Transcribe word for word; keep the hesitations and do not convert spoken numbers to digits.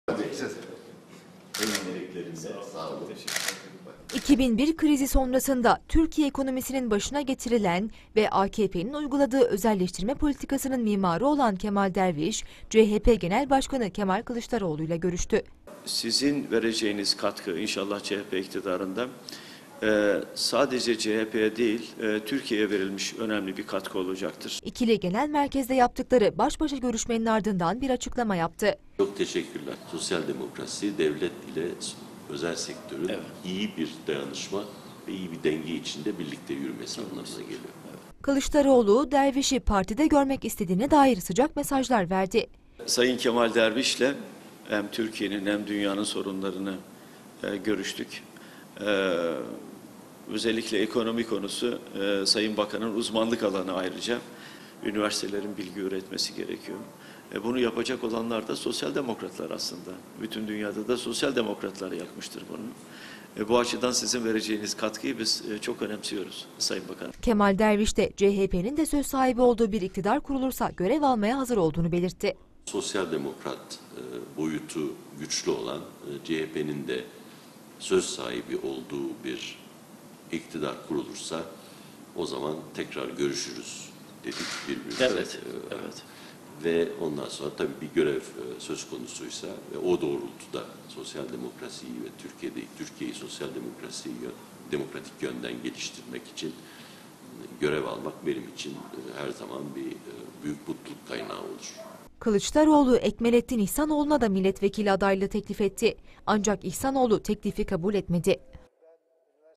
iki bin bir krizi sonrasında Türkiye ekonomisinin başına getirilen ve A K P'nin uyguladığı özelleştirme politikasının mimarı olan Kemal Derviş, C H P Genel Başkanı Kemal Kılıçdaroğlu ile görüştü. Sizin vereceğiniz katkı inşallah C H P iktidarında e, sadece C H P'ye değil e, Türkiye'ye verilmiş önemli bir katkı olacaktır. İkili genel merkezde yaptıkları baş başa görüşmenin ardından bir açıklama yaptı. Çok teşekkürler. Sosyal demokrasi devlet ile özel sektörün evet. iyi bir dayanışma ve iyi bir denge içinde birlikte yürümesi anlamına geliyor. Evet. Kılıçdaroğlu, Derviş'i partide görmek istediğine dair sıcak mesajlar verdi. Sayın Kemal Derviş'le hem Türkiye'nin hem dünyanın sorunlarını e, görüştük. E, özellikle ekonomi konusu e, Sayın Bakan'ın uzmanlık alanı ayrıca. Üniversitelerin bilgi üretmesi gerekiyor. E, bunu yapacak olanlar da sosyal demokratlar aslında. Bütün dünyada da sosyal demokratlar yapmıştır bunu. E, bu açıdan sizin vereceğiniz katkıyı biz e, çok önemsiyoruz Sayın Bakan. Kemal Derviş de C H P'nin de söz sahibi olduğu bir iktidar kurulursa görev almaya hazır olduğunu belirtti. Sosyal demokrat e, boyutu güçlü olan e, C H P'nin de söz sahibi olduğu bir iktidar kurulursa o zaman tekrar görüşürüz dedik birbirimize. Evet, e, evet. Ve ondan sonra tabii bir görev e, söz konusuysa ve o doğrultuda sosyal demokrasiyi ve Türkiye'de Türkiye'yi sosyal demokrasiyi demokratik yönden geliştirmek için görev almak benim için e, her zaman bir e, büyük mutluluk kaynağı olur. Kılıçdaroğlu, Ekmelettin İhsanoğlu'na da milletvekili adaylığı teklif etti. Ancak İhsanoğlu teklifi kabul etmedi.